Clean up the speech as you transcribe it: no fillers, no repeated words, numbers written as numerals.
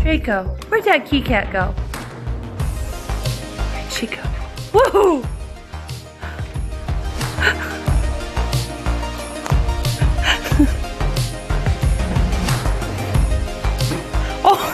Draco, where'd that key cat go? Where'd she go? Woohoo!